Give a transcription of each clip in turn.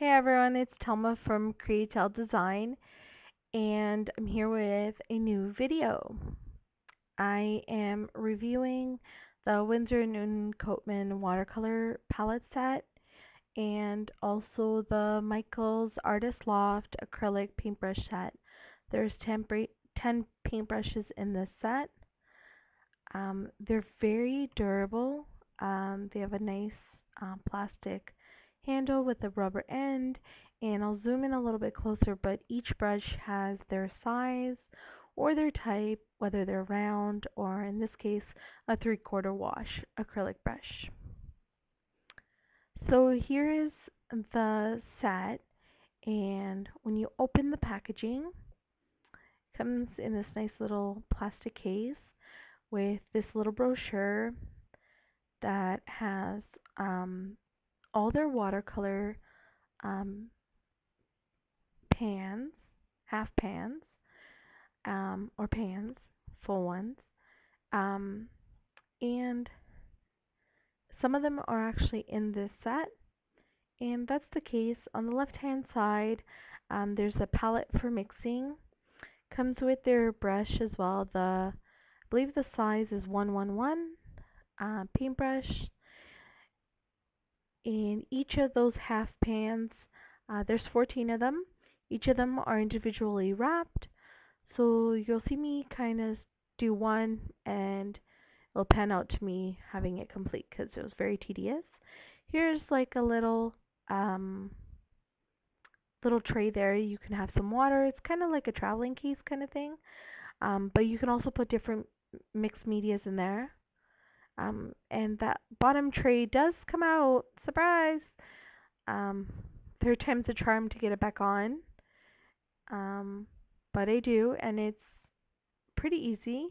everyone, it's Telma from Createl Design, and I'm here with a new video. I am reviewing the Winsor & Newton Cotman watercolor palette set and also the Michaels Artist Loft acrylic paintbrush set. There's 10 paintbrushes in this set. They're very durable. They have a nice plastic handle with a rubber end, and I'll zoom in a little bit closer, but each brush has their size or their type, whether they're round or in this case a 3/4 wash acrylic brush. So here is the set, and when you open the packaging, it comes in this nice little plastic case with this little brochure that has all their watercolor pans, half pans, or pans, full ones, and some of them are actually in this set, and that's the case. On the left hand side, there's a palette for mixing. Comes with their brush as well. I believe the size is 111 paintbrush. In each of those half pans, there's 14 of them. Each of them are individually wrapped. So you'll see me kind of do one, and it'll pan out to me having it complete because it was very tedious. Here's like a little tray there. You can have some water. It's kind of like a traveling case kind of thing. But you can also put different mixed medias in there. And that bottom tray does come out. Surprise! Third time's a charm to get it back on. But I do, and it's pretty easy.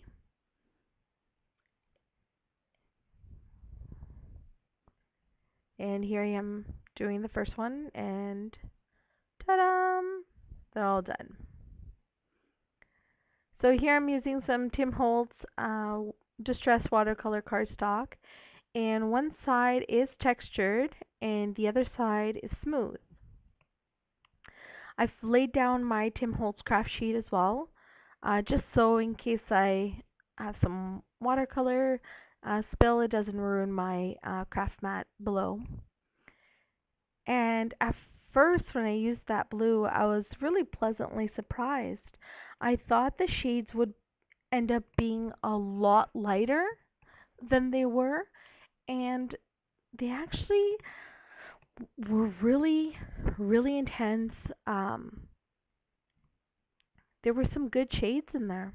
And here I am doing the first one, and ta-da! They're all done. So here I'm using some Tim Holtz distressed watercolor cardstock, and one side is textured and the other side is smooth. I've laid down my Tim Holtz craft sheet as well, just so in case I have some watercolor spill, it doesn't ruin my craft mat below. And at first, when I used that blue, I was really pleasantly surprised. I thought the shades would end up being a lot lighter than they were, and they actually were really, really intense. There were some good shades in there.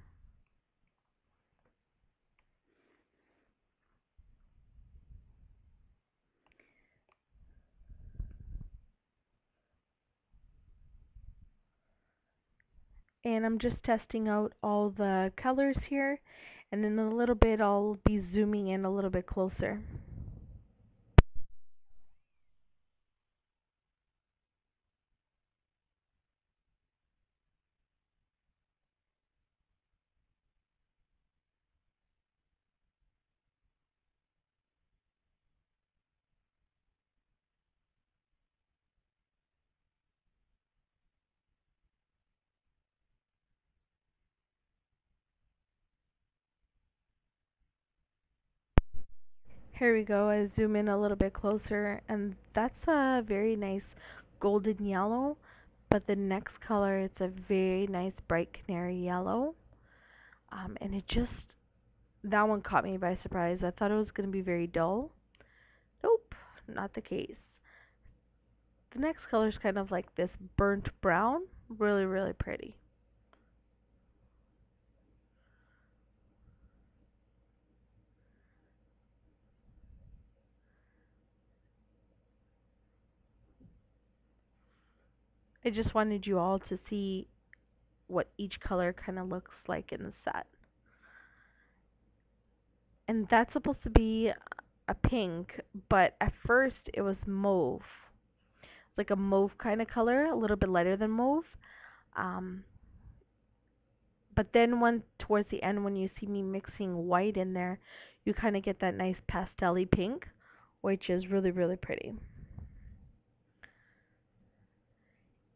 And I'm just testing out all the colors here, and in a little bit I'll be zooming in a little bit closer. Here we go. I zoom in a little bit closer, and that's a very nice golden yellow, but the next color, it's a very nice bright canary yellow. And that one caught me by surprise. I thought it was going to be very dull. Nope, not the case. The next color is kind of like this burnt brown. Really, really pretty. I just wanted you all to see what each color kind of looks like in the set. And that's supposed to be a pink, but at first it was mauve. Like a mauve kind of color, a little bit lighter than mauve. But then towards the end, when you see me mixing white in there, you kind of get that nice pastel-y pink, which is really, really pretty.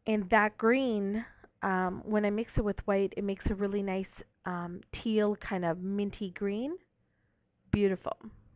And that green, when I mix it with white, it makes a really nice teal kind of minty green. Beautiful.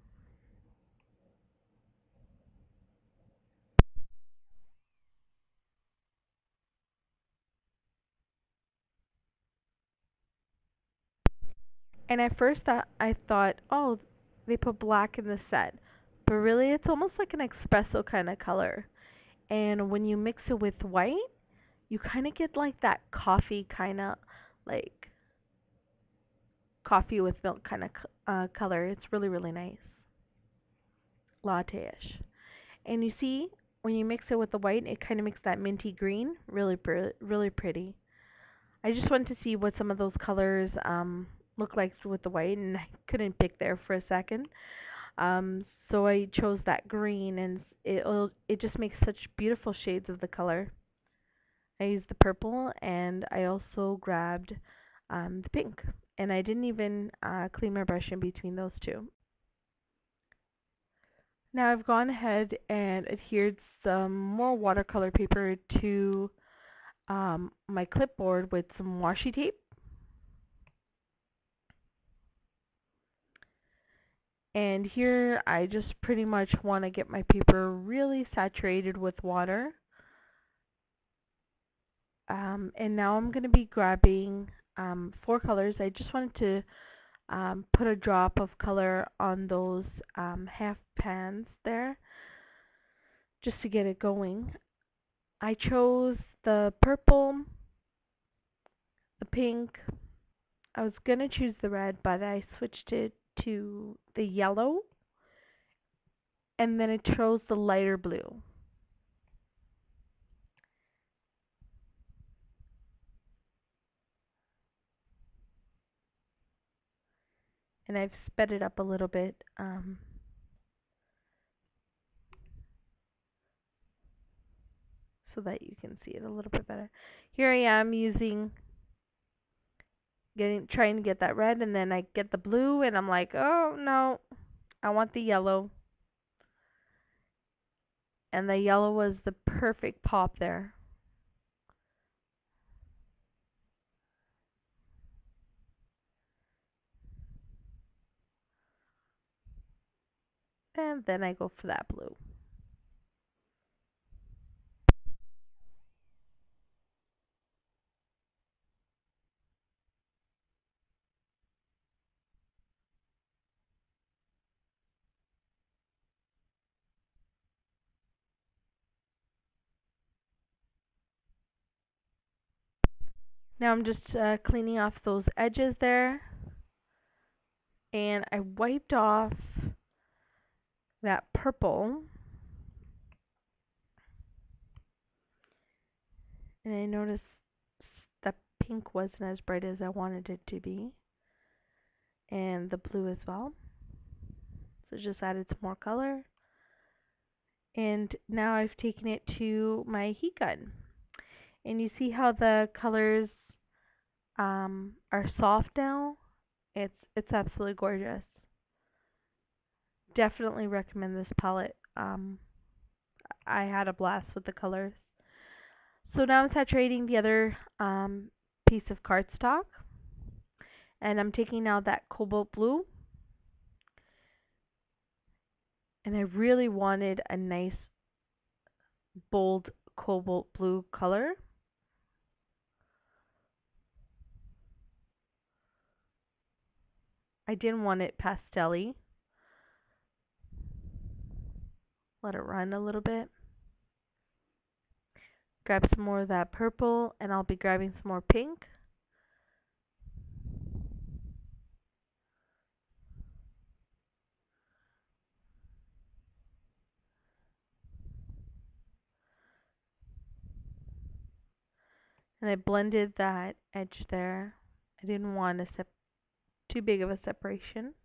And at first I thought, oh, they put black in the set. But really it's almost like an espresso kind of color. And when you mix it with white, you kind of get like that coffee kind of, like coffee with milk kind of color. It's really, really nice. Latte-ish. And you see, when you mix it with the white, it kind of makes that minty green. Really, really pretty. I just wanted to see what some of those colors look like with the white, and I couldn't pick there for a second. So I chose that green, and it just makes such beautiful shades of the color. I used the purple, and I also grabbed the pink, and I didn't even clean my brush in between those two. Now I've gone ahead and adhered some more watercolor paper to my clipboard with some washi tape. And here I just pretty much want to get my paper really saturated with water. And now I'm going to be grabbing 4 colors. I just wanted to put a drop of color on those half pans there just to get it going. I chose the purple, the pink. I was going to choose the red, but I switched it to the yellow, and then I chose the lighter blue. And I've sped it up a little bit so that you can see it a little bit better. Here I am trying to get that red, and then I get the blue, and I'm like, oh no, I want the yellow. And the yellow was the perfect pop there. And then I go for that blue. Now I'm just cleaning off those edges there. And I wiped off that purple. And I noticed that pink wasn't as bright as I wanted it to be. And the blue as well. So just added some more color. And now I've taken it to my heat gun. And you see how the colors are soft now? It's absolutely gorgeous. Definitely recommend this palette. I had a blast with the colors. So now I'm saturating the other piece of cardstock, and I'm taking out that cobalt blue, and I really wanted a nice bold cobalt blue color. I didn't want it pastel-y. Let it run a little bit. Grab some more of that purple, and I'll be grabbing some more pink. And I blended that edge there. I didn't want too big of a separation.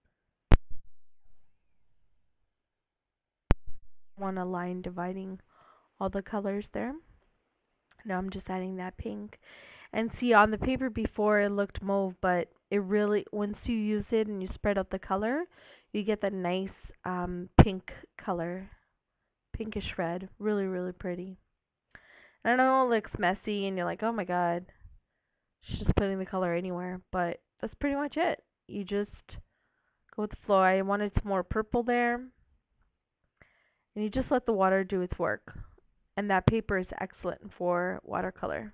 I want a line dividing all the colors there. Now I'm just adding that pink. And see, on the paper before it looked mauve, but it really, once you use it and you spread out the color, you get that nice pink color, pinkish red. Really, really pretty. I know it looks messy and you're like, oh my god, she's just putting the color anywhere, but that's pretty much it. You just go with the flow. I wanted some more purple there, and you just let the water do its work. And that paper is excellent for watercolor.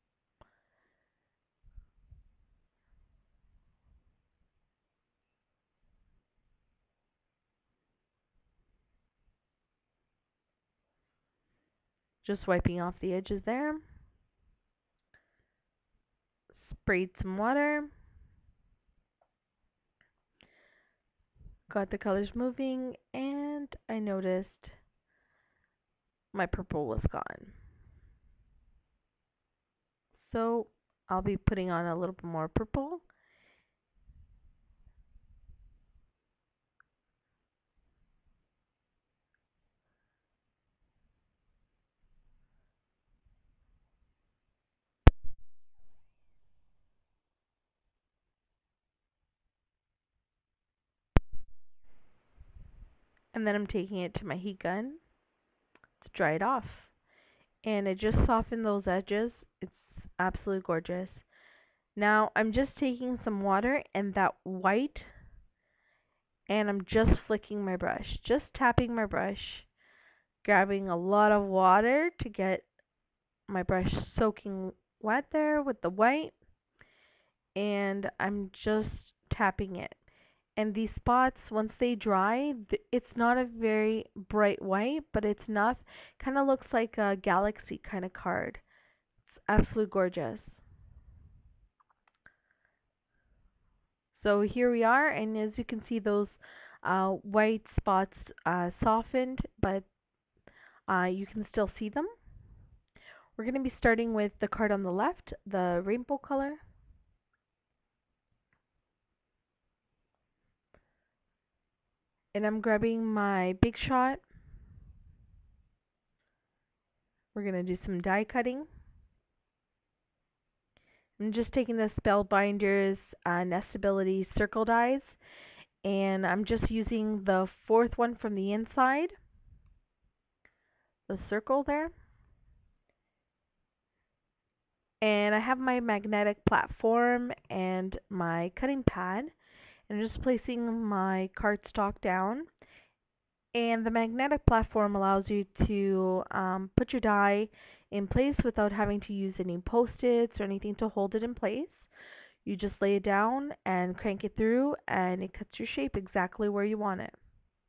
Just wiping off the edges there. Sprayed some water. Got the colors moving, and I noticed my purple was gone. So I'll be putting on a little bit more purple. And then I'm taking it to my heat gun to dry it off. And it just softened those edges. It's absolutely gorgeous. Now I'm just taking some water and that white, and I'm just flicking my brush, just tapping my brush, grabbing a lot of water to get my brush soaking wet there with the white, and I'm just tapping it. And these spots, once they dry, it's not a very bright white, but it's enough. Kind of looks like a galaxy kind of card. It's absolutely gorgeous. So here we are, and as you can see, those white spots softened, but you can still see them. We're going to be starting with the card on the left, the rainbow color. And I'm grabbing my Big Shot. We're going to do some die cutting. I'm just taking the Spellbinders Nestability circle dies, and I'm just using the fourth one from the inside, the circle there. And I have my magnetic platform and my cutting pad, and I'm just placing my cardstock down. And the magnetic platform allows you to put your die in place without having to use any post-its or anything to hold it in place. You just lay it down and crank it through, and it cuts your shape exactly where you want it.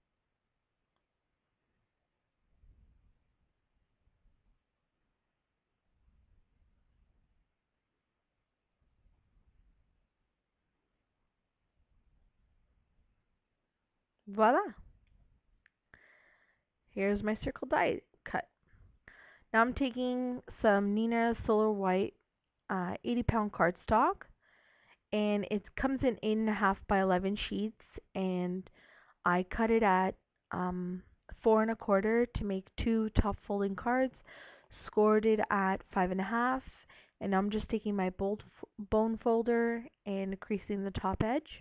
Voila! Here's my circle die cut. Now I'm taking some Nina Solar White 80-pound cardstock, and it comes in 8.5 by 11 sheets, and I cut it at 4 1/4 to make 2 top folding cards, scored it at 5.5, and I'm just taking my bone folder and creasing the top edge.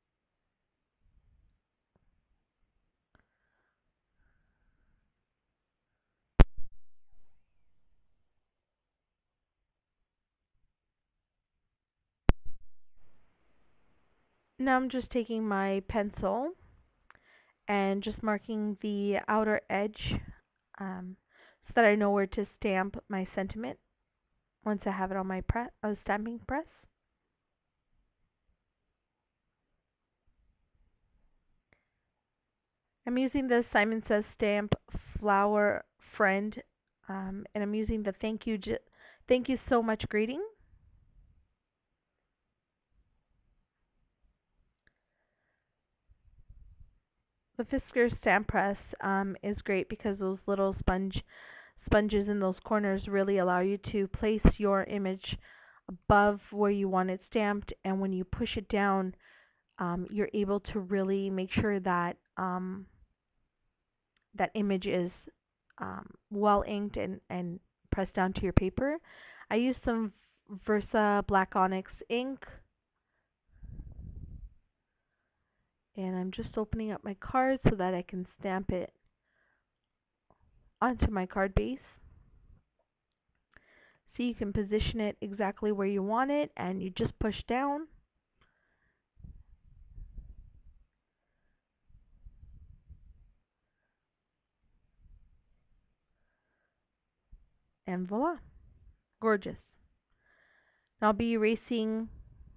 Now I'm just taking my pencil and just marking the outer edge so that I know where to stamp my sentiment once I have it on my stamping press. I'm using the Simon Says stamp Flower Friend, and I'm using the thank you so much greeting. The Fisker stamp press is great because those little sponges in those corners really allow you to place your image above where you want it stamped, and when you push it down, you're able to really make sure that that image is well inked and pressed down to your paper. I use some Versa Black Onyx ink, and I'm just opening up my card so that I can stamp it onto my card base. So you can position it exactly where you want it, and you just push down. And voila, gorgeous. I'll be erasing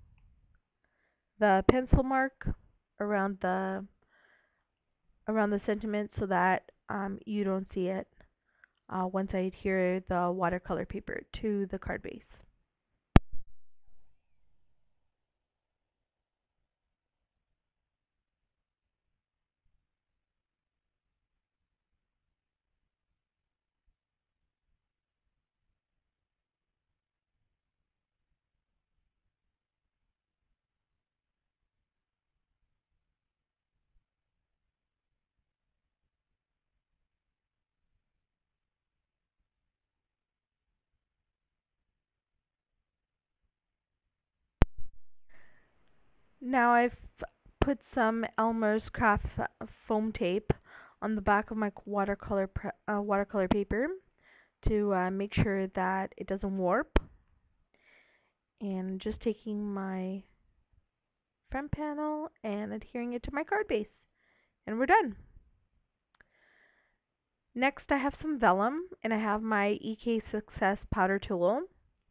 the pencil mark around the sentiment so that you don't see it once I adhere the watercolor paper to the card base. Now I've put some Elmer's craft foam tape on the back of my watercolor paper to make sure that it doesn't warp. And just taking my front panel and adhering it to my card base. And we're done. Next I have some vellum, and I have my EK Success powder tool.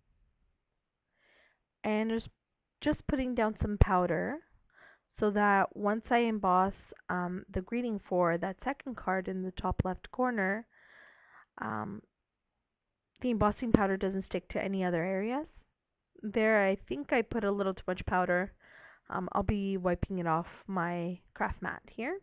And just putting down some powder so that once I emboss the greeting for that second card in the top left corner, um, the embossing powder doesn't stick to any other areas. There, I think I put a little too much powder. I'll be wiping it off my craft mat here.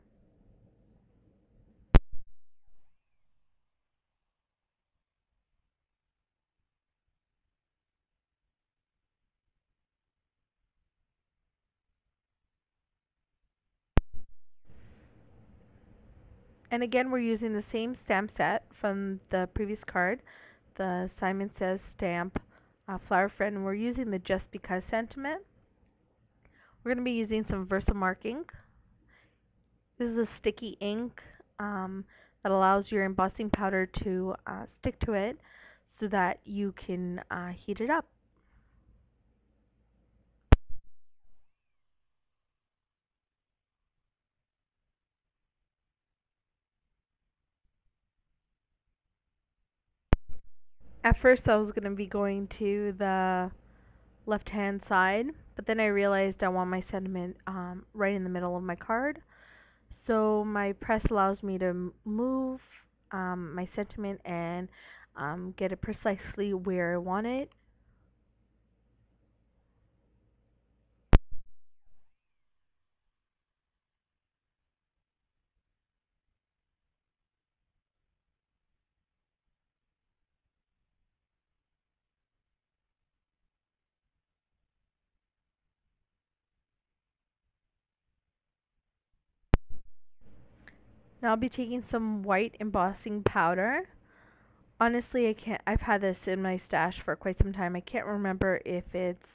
And again, we're using the same stamp set from the previous card, the Simon Says stamp flower friend, and we're using the Just Because sentiment. We're going to be using some Versamark ink. This is a sticky ink that allows your embossing powder to stick to it so that you can heat it up. At first I was going to be going to the left hand side, but then I realized I want my sentiment right in the middle of my card. So my press allows me to move my sentiment and get it precisely where I want it. Now I'll be taking some white embossing powder. Honestly, I can't. I've had this in my stash for quite some time. I can't remember if it's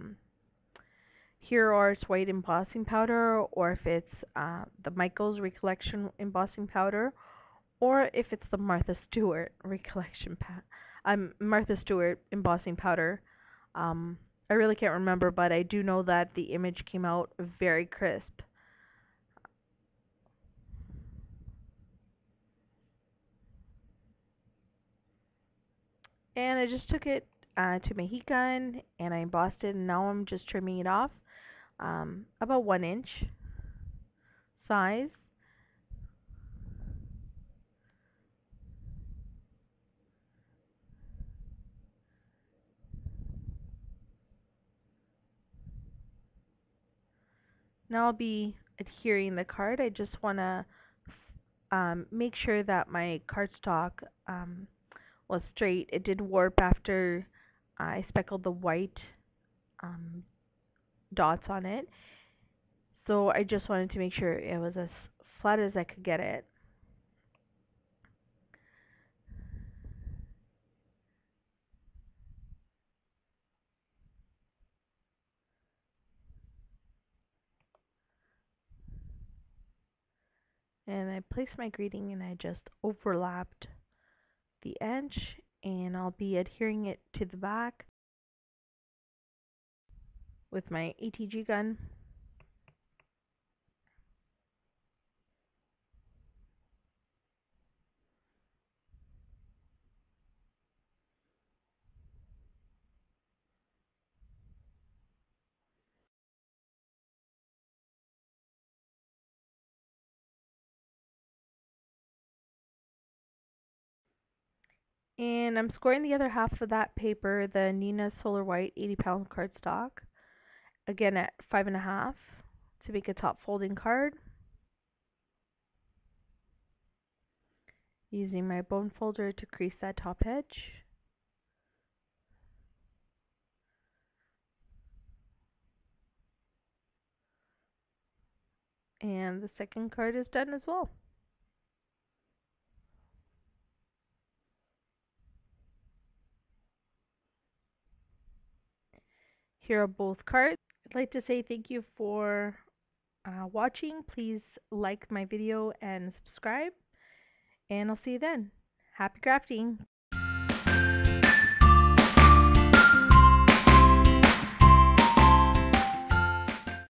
Hero Arts white embossing powder, or if it's the Michaels Recollection embossing powder, or if it's the Martha Stewart Martha Stewart embossing powder. I really can't remember, but I do know that the image came out very crisp. And I just took it to my heat gun and I embossed it, and now I'm just trimming it off about 1 inch size. Now I'll be adhering the card. I just want to make sure that my cardstock was straight. It did warp after I speckled the white um, dots on it. So I just wanted to make sure it was as flat as I could get it. And I placed my greeting and I just overlapped the edge and I'll be adhering it to the back with my ATG gun. And I'm scoring the other half of that paper, the Nina Solar White 80-pound cardstock, again at 5.5 to make a top folding card. Using my bone folder to crease that top edge. And the second card is done as well. Here are both cards. I'd like to say thank you for watching. Please like my video and subscribe. And I'll see you then. Happy crafting!